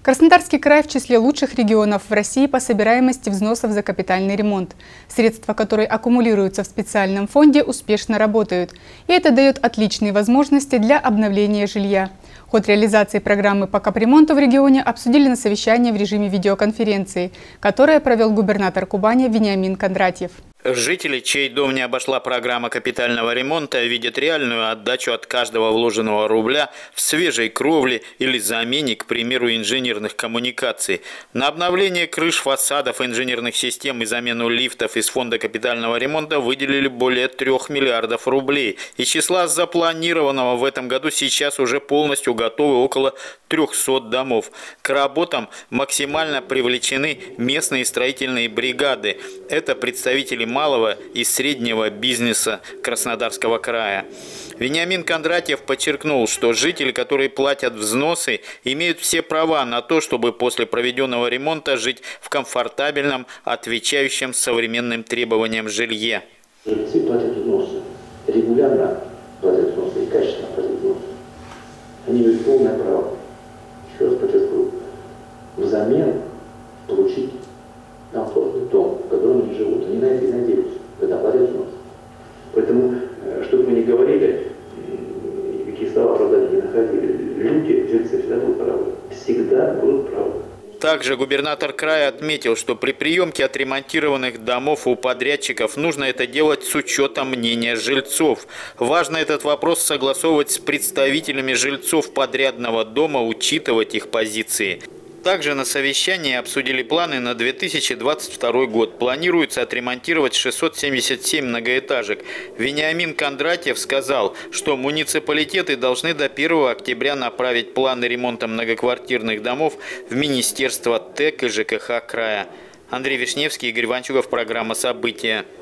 Краснодарский край в числе лучших регионов в России по собираемости взносов за капитальный ремонт. Средства, которые аккумулируются в специальном фонде, успешно работают. И это дает отличные возможности для обновления жилья. Ход реализации программы по капремонту в регионе обсудили на совещании в режиме видеоконференции, которое провел губернатор Кубани Вениамин Кондратьев. Жители, чей дом не обошла программа капитального ремонта, видят реальную отдачу от каждого вложенного рубля в свежей кровле или замене, к примеру, инженерных коммуникаций. На обновление крыш, фасадов, инженерных систем и замену лифтов из фонда капитального ремонта выделили более 3 миллиардов рублей. Из числа запланированного в этом году сейчас уже полностью готовы около 300 домов. К работам максимально привлечены местные строительные бригады. Это представители малого и среднего бизнеса Краснодарского края. Вениамин Кондратьев подчеркнул, что жители, которые платят взносы, имеют все права на то, чтобы после проведенного ремонта жить в комфортабельном, отвечающем современным требованиям жилье. Жильцы платят взносы, регулярно платят взносы и качественно платят взносы. Они имеют полное право, еще раз подчеркну, взамен получить комфортный дом, в котором они живут. Они на это и надеются, когда платят взносы. Поэтому, что бы мы ни говорили, какие слова оправдания не находили, люди, жильцы всегда будут правы. Всегда будут правы. Также губернатор края отметил, что при приемке отремонтированных домов у подрядчиков нужно это делать с учетом мнения жильцов. Важно этот вопрос согласовывать с представителями жильцов подрядного дома, учитывать их позиции. Также на совещании обсудили планы на 2022 год. Планируется отремонтировать 677 многоэтажек. Вениамин Кондратьев сказал, что муниципалитеты должны до 1 октября направить планы ремонта многоквартирных домов в Министерство ТЭК и ЖКХ края. Андрей Вишневский, Игорь Ванчугов, программа «События».